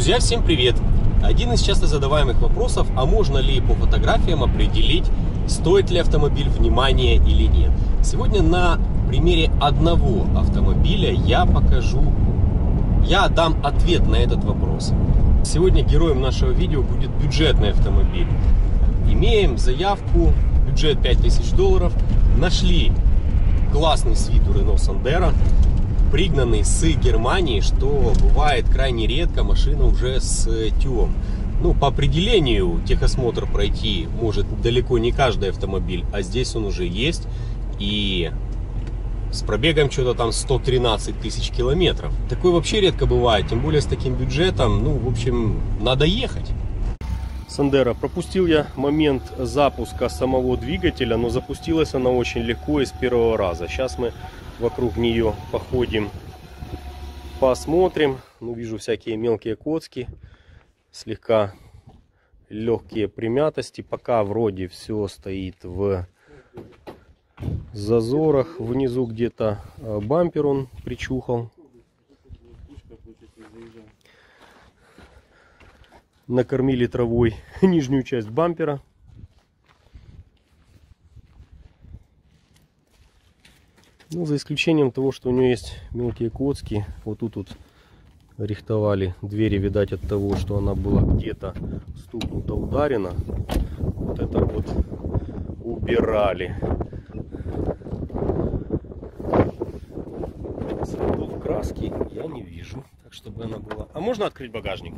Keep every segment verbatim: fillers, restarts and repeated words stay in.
Друзья, всем привет! Один из часто задаваемых вопросов, а можно ли по фотографиям определить, стоит ли автомобиль внимания или нет. Сегодня на примере одного автомобиля я покажу, я дам ответ на этот вопрос. Сегодня героем нашего видео будет бюджетный автомобиль. Имеем заявку, бюджет пять тысяч долларов, нашли классный с виду Renault Sandero, пригнанный с Германии, что бывает крайне редко, машина уже с ТЮом. Ну, по определению техосмотр пройти может далеко не каждый автомобиль, а здесь он уже есть, и с пробегом что-то там сто тринадцать тысяч километров. Такое вообще редко бывает, тем более с таким бюджетом, ну, в общем, надо ехать. Sandero, пропустил я момент запуска самого двигателя, но запустилась она очень легко и с первого раза. Сейчас мы вокруг нее походим, посмотрим. Ну, вижу всякие мелкие коцки, слегка легкие примятости. Пока вроде все стоит в зазорах. Внизу где-то бампер он причухал. Накормили травой нижнюю часть бампера. Ну, за исключением того, что у нее есть мелкие коцки. Вот тут вот рихтовали двери, видать, от того, что она была где-то стукнута, ударена. Вот это вот убирали. Следов краски я не вижу, так чтобы она была. А можно открыть багажник?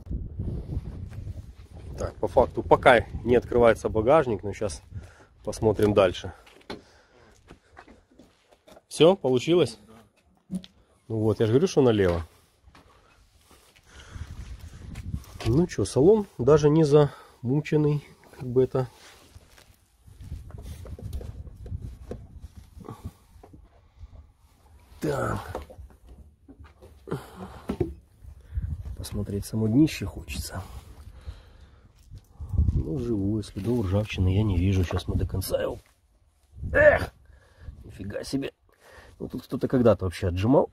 Так, по факту пока не открывается багажник, но сейчас посмотрим дальше. Все, получилось? Ну вот, я же говорю, что налево. Ну что, салон даже не замученный, как бы это. Так. Посмотреть само днище хочется. Ну, живое, следов ржавчины я не вижу. Сейчас мы до конца его... Эх! Нифига себе. Ну, тут кто-то когда-то вообще отжимал.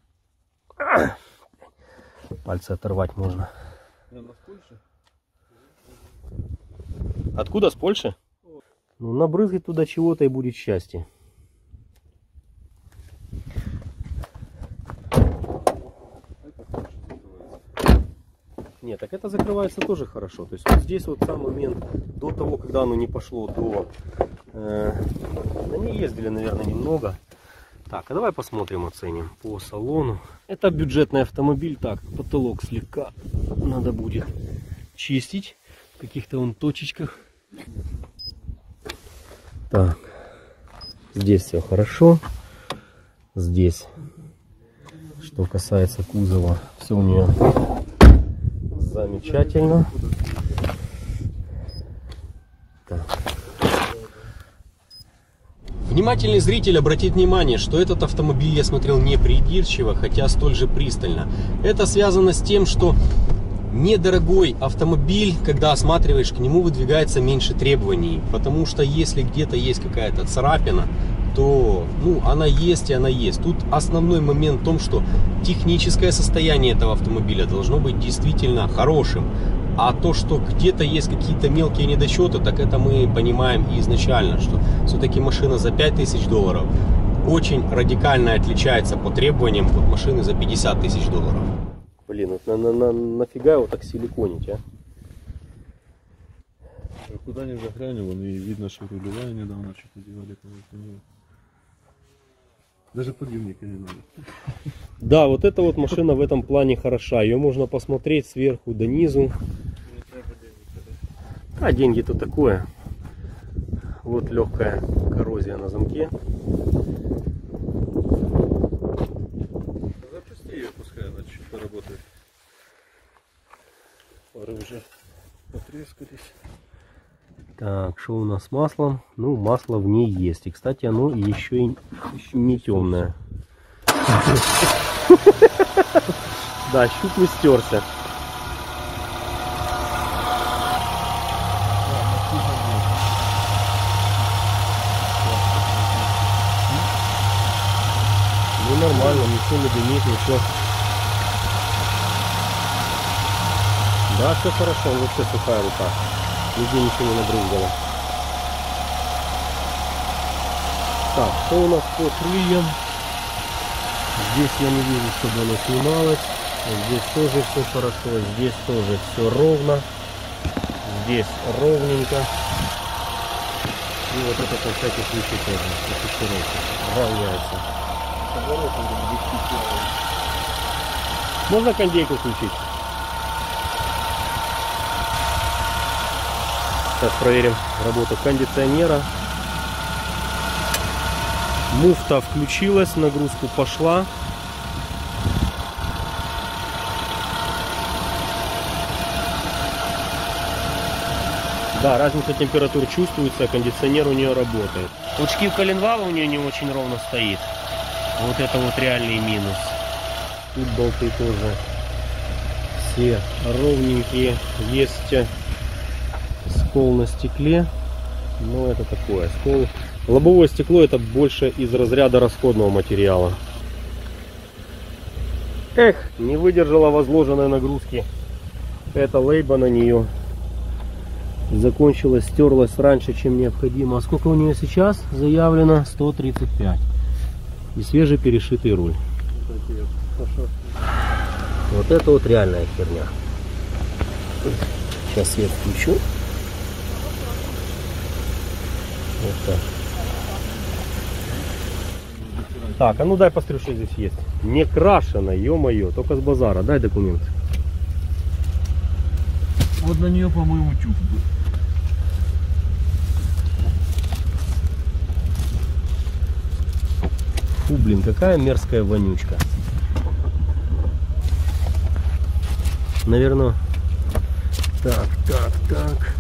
Пальцы оторвать можно. Откуда? С Польши? Ну, набрызгать туда чего-то и будет счастье. Нет, так это закрывается тоже хорошо. То есть вот здесь вот сам момент до того, когда оно не пошло до... Э, они ездили, наверное, немного. Так, а давай посмотрим, оценим по салону. Это бюджетный автомобиль. Так, потолок слегка надо будет чистить в каких-то вон точечках. Так, здесь все хорошо. Здесь, что касается кузова, все у нее замечательно. Так. Внимательный зритель обратит внимание, что этот автомобиль я смотрел не придирчиво, хотя столь же пристально. Это связано с тем, что недорогой автомобиль, когда осматриваешь, к нему выдвигается меньше требований. Потому что если где-то есть какая-то царапина, то ну, она есть и она есть. Тут основной момент в том, что техническое состояние этого автомобиля должно быть действительно хорошим. А то, что где-то есть какие-то мелкие недочеты, так это мы понимаем и изначально, что все-таки машина за пять тысяч долларов очень радикально отличается по требованиям от машины за пятьдесят тысяч долларов. Блин, вот на, на, на, нафига его так силиконить, а? Куда ни заглянем, вон и видно, что рулевая недавно что-то делали. Даже подъемника не надо. Да, вот эта вот машина в этом плане хороша. Ее можно посмотреть сверху до низу. А деньги-то такое. Вот легкая коррозия на замке. Запусти ее, пускай она чуть поработает. Пары уже потрескались. Так, что у нас с маслом? Ну, масло в ней есть. И, кстати, оно еще и еще не темное. Да, щуп не стерся. Ну, Ну нормально, ничего не дымит, ничего. Да, все хорошо, вообще сухая рука. Нигде ничего не набрызгало. Так, что у нас по крыльям? Здесь я не вижу, чтобы оно снималось. Здесь тоже все хорошо. Здесь тоже все ровно. Здесь ровненько. И вот это на всякий случай тоже. Равняется. Можно кондейку включить? Сейчас проверим работу кондиционера. Муфта включилась, нагрузку пошла. Да, разница температур чувствуется, кондиционер у нее работает. Пучки в коленвала у нее не очень ровно стоит. Вот это вот реальный минус. Тут болты тоже все ровненькие. Есть скол на стекле, но это такое скол. Лобовое стекло это больше из разряда расходного материала. Эх, не выдержала возложенной нагрузки. Это лейба на нее. Закончилась, стерлась раньше, чем необходимо. А сколько у нее сейчас заявлено? сто тридцать пять. И свежеперешитый руль. Вот это вот реальная херня. Сейчас свет включу. Вот так. Так, а ну дай посмотрю, что здесь есть. Не крашено, ё-моё, только с базара. Дай документ. Вот на нее, по-моему, тюк был. Фу, блин, какая мерзкая вонючка. Наверное. Так, так, так.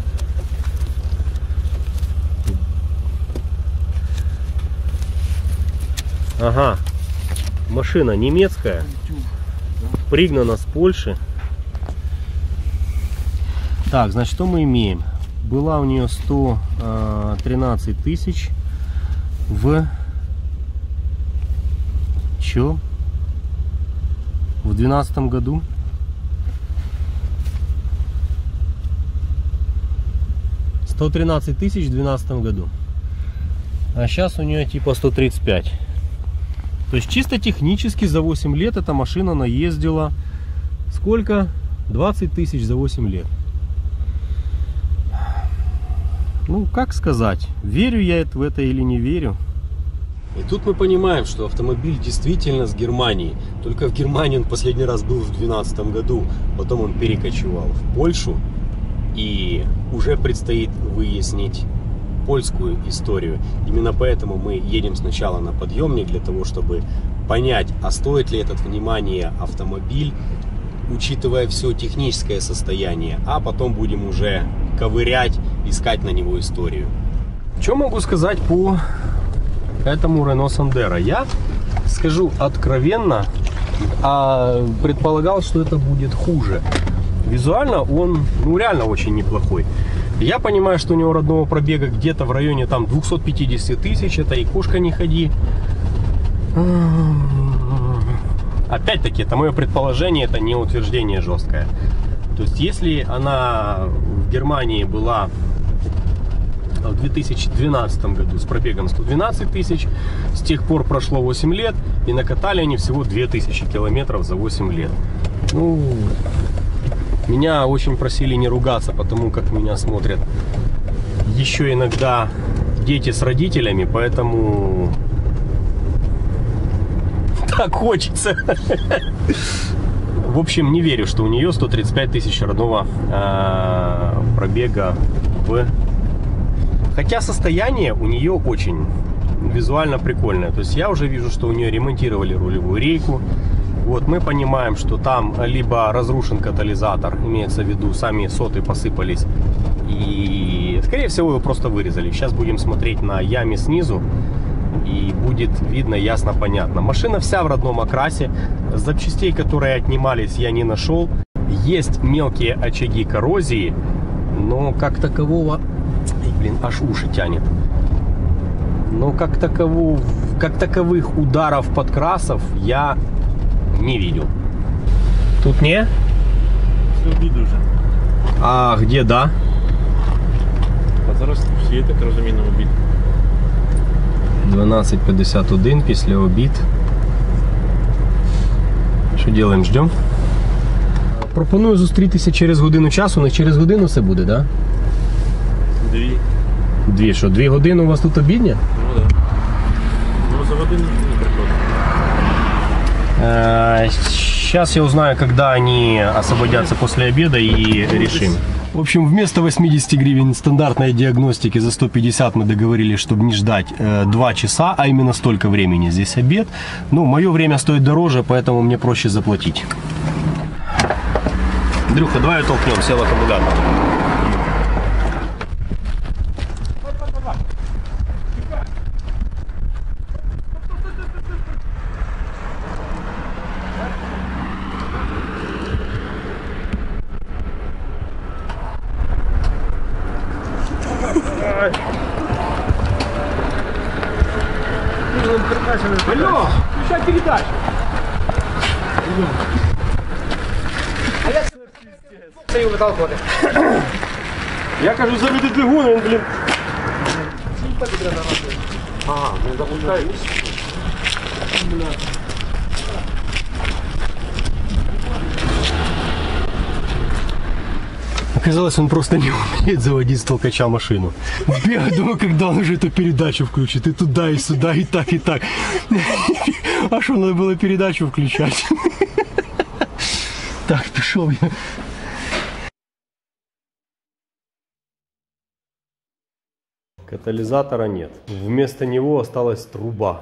Ага. Машина немецкая. Пригнана с Польши. Так, значит, что мы имеем? Была у нее сто тринадцать тысяч в... Чё? В двенадцатом году. сто тринадцать тысяч в двенадцатом году. А сейчас у нее типа сто тридцать пять. То есть чисто технически за восемь лет эта машина наездила сколько? двадцать тысяч за восемь лет. Ну, как сказать, верю я в это или не верю. И тут мы понимаем, что автомобиль действительно с Германии. Только в Германии он последний раз был в две тысячи двенадцатом году. Потом он перекочевал в Польшу. И уже предстоит выяснить польскую историю. Именно поэтому мы едем сначала на подъемник, для того, чтобы понять, а стоит ли этот внимание автомобиль, учитывая все техническое состояние. А потом будем уже ковырять, искать на него историю. Что могу сказать по этому Renault Sandero? Я скажу откровенно, а предполагал, что это будет хуже. Визуально он, ну, реально очень неплохой. Я понимаю, что у него родного пробега где-то в районе там двухсот пятидесяти тысяч. Это и кошка не ходи. Опять-таки, это мое предположение, это не утверждение жесткое. То есть, если она в Германии была в две тысячи двенадцатом году с пробегом сто двенадцать тысяч, с тех пор прошло восемь лет, и накатали они всего две тысячи километров за восемь лет. Ну, меня очень просили не ругаться, потому как меня смотрят еще иногда дети с родителями, поэтому так хочется. В общем, не верю, что у нее сто тридцать пять тысяч родного э, пробега в... Хотя состояние у нее очень визуально прикольное. То есть я уже вижу, что у нее ремонтировали рулевую рейку. Вот мы понимаем, что там либо разрушен катализатор, имеется в виду, сами соты посыпались. И, скорее всего, его просто вырезали. Сейчас будем смотреть на яме снизу. И будет видно, ясно, понятно. Машина вся в родном окрасе. Запчастей, которые отнимались, я не нашел. Есть мелкие очаги коррозии, но как такового... Эй, блин, аж уши тянет. Но как, такову... как таковых ударов подкрасов я не видел. Тут не? Все видно, А где да? А зараз всі так розумію на обід. дванадцять п'ятдесят один після обід. Що робимо? Ждемо? Пропоную зустрітися через годину часу. Не через годину все буде, так? Да? Дві. Дві, що, дві години у вас тут обідня? Ну так. Да. Ну за годину не приходить. Сейчас я узнаю, когда они освободятся после обеда и решим. В общем, вместо восьмидесяти гривен стандартной диагностики за сто пятьдесят мы договорились, чтобы не ждать э, два часа, а именно столько времени. Здесь обед. Ну, мое время стоит дороже, поэтому мне проще заплатить. Андрюха, давай толкнем, сел аккумулятор. Алло, включай передачу. А я стою выталкивали. Я кажу, заведи двигун, он, блин. Ага, не запускай. Оказалось, он просто не умеет заводить с толкача машину. Я думаю, когда он уже эту передачу включит, и туда, и сюда, и так, и так. А что, надо было передачу включать? Так, пошел я. Катализатора нет. Вместо него осталась труба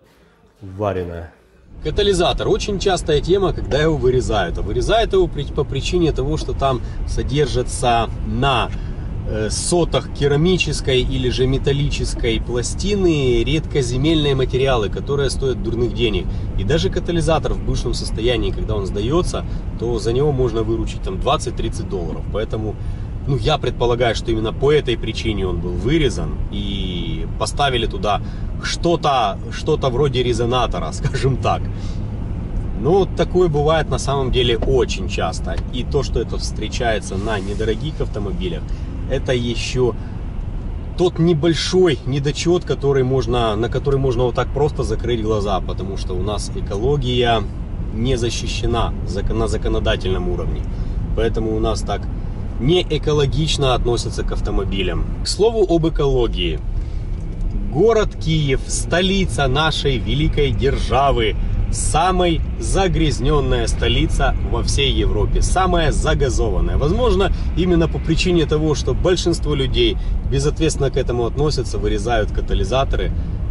вареная. Катализатор. Очень частая тема, когда его вырезают. А вырезают его по причине того, что там содержатся на сотах керамической или же металлической пластины редкоземельные материалы, которые стоят дурных денег. И даже катализатор в бывшем состоянии, когда он сдается, то за него можно выручить там двадцать-тридцать долларов. Поэтому, ну, я предполагаю, что именно по этой причине он был вырезан и поставили туда что-то, что-то вроде резонатора, скажем так. Но такое бывает на самом деле очень часто. И то, что это встречается на недорогих автомобилях, это еще тот небольшой недочет, который можно, на который можно вот так просто закрыть глаза, потому что у нас экология не защищена на законодательном уровне. Поэтому у нас так не экологично относятся к автомобилям. К слову об экологии. Город Киев, столица нашей великой державы, самая загрязненная столица во всей Европе, самая загазованная. Возможно, именно по причине того, что большинство людей безответственно к этому относятся, вырезают катализаторы.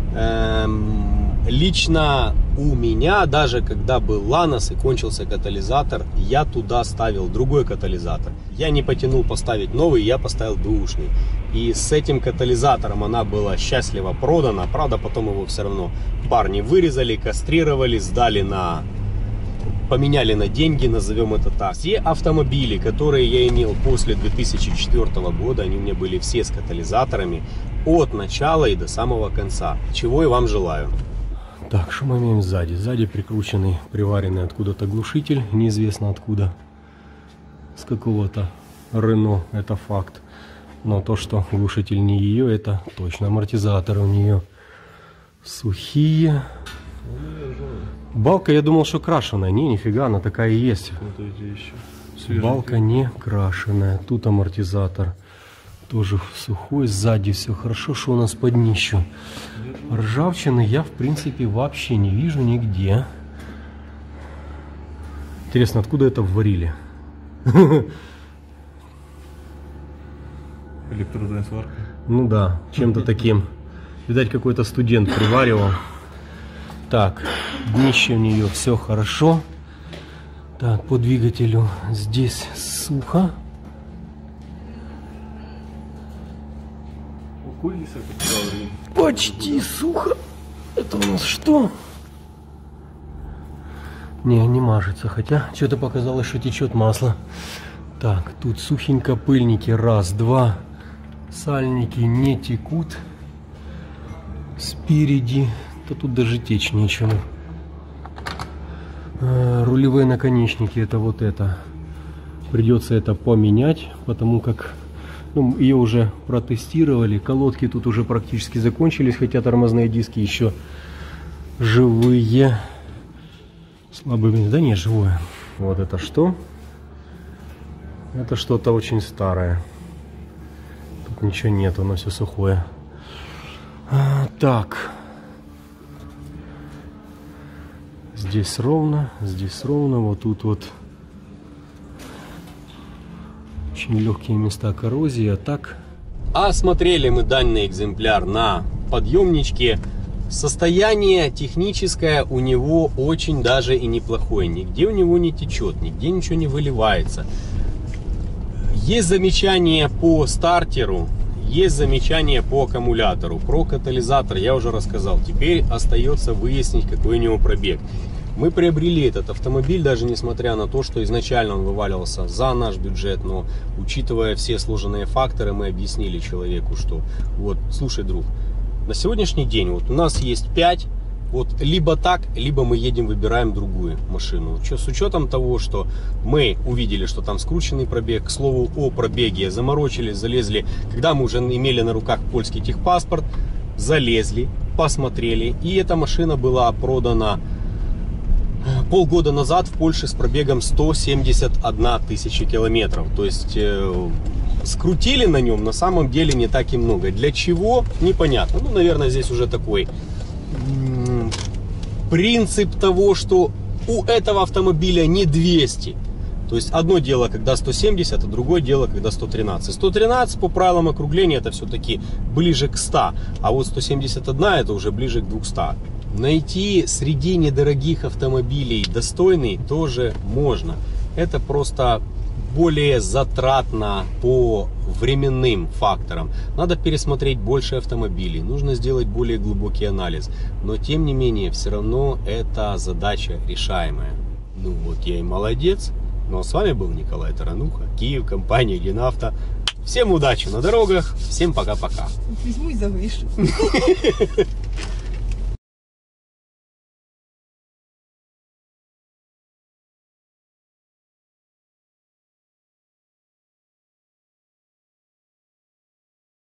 Эм, лично у меня, даже когда был Ланос и кончился катализатор, я туда ставил другой катализатор. Я не потянул поставить новый, я поставил бэушный. И с этим катализатором она была счастливо продана. Правда, потом его все равно парни вырезали, кастрировали, сдали на... поменяли на деньги, назовем это так. Все автомобили, которые я имел после две тысячи четвёртого года, они у меня были все с катализаторами от начала и до самого конца. Чего и вам желаю. Так, что мы имеем сзади? Сзади прикрученный, приваренный откуда-то глушитель, неизвестно откуда. С какого-то Рено, это факт. Но то, что глушитель не ее, это точно. Амортизаторы у нее сухие. Балка, я думал, что крашеная. Не, нифига, она такая и есть. Балка не крашеная. Тут амортизатор тоже сухой. Сзади все хорошо, что у нас под днищу. Ржавчины я, в принципе, вообще не вижу нигде. Интересно, откуда это варили? Электродная сварка. Ну да, чем-то таким. Видать, какой-то студент приваривал. Так, днище у нее все хорошо. Так, по двигателю здесь сухо. Почти сухо. Это у нас что? Не, не мажется. Хотя что-то показалось, что течет масло. Так, тут сухенько, пыльники. Раз, два. Сальники не текут. Спереди. Да тут даже течь нечему. Рулевые наконечники, это вот это. Придется это поменять, потому как ну, ее уже протестировали. Колодки тут уже практически закончились, хотя тормозные диски еще живые. Слабые, да не, живое. Вот это что? Это что-то очень старое. Тут ничего нет, оно все сухое. А, так. Здесь ровно, здесь ровно, вот тут вот очень легкие места коррозии, а так. Осмотрели мы данный экземпляр на подъемничке. Состояние техническое у него очень даже и неплохое. Нигде у него не течет, нигде ничего не выливается. Есть замечания по стартеру, есть замечания по аккумулятору. Про катализатор я уже рассказал. Теперь остается выяснить, какой у него пробег. Мы приобрели этот автомобиль, даже несмотря на то, что изначально он вываливался за наш бюджет, но учитывая все сложные факторы, мы объяснили человеку, что вот, слушай, друг, на сегодняшний день вот у нас есть пять, вот либо так, либо мы едем, выбираем другую машину. С учетом того, что мы увидели, что там скрученный пробег, к слову о пробеге, заморочились, залезли, когда мы уже имели на руках польский техпаспорт, залезли, посмотрели, и эта машина была продана полгода назад в Польше с пробегом сто семьдесят одна тысяча километров. То есть э, скрутили на нем на самом деле не так и много. Для чего? Непонятно. Ну, наверное, здесь уже такой м-м, принцип того, что у этого автомобиля не двести. То есть одно дело, когда сто семьдесят, а другое дело, когда сто тринадцать. сто тринадцать по правилам округления это все-таки ближе к ста, а вот сто семьдесят один это уже ближе к двухстам. Найти среди недорогих автомобилей достойный тоже можно. Это просто более затратно по временным факторам. Надо пересмотреть больше автомобилей, нужно сделать более глубокий анализ. Но тем не менее, все равно эта задача решаемая. Ну вот я и молодец. Ну а с вами был Николай Тарануха, Киев, компания Генавто. Всем удачи на дорогах, всем пока-пока. Возьму и завышу.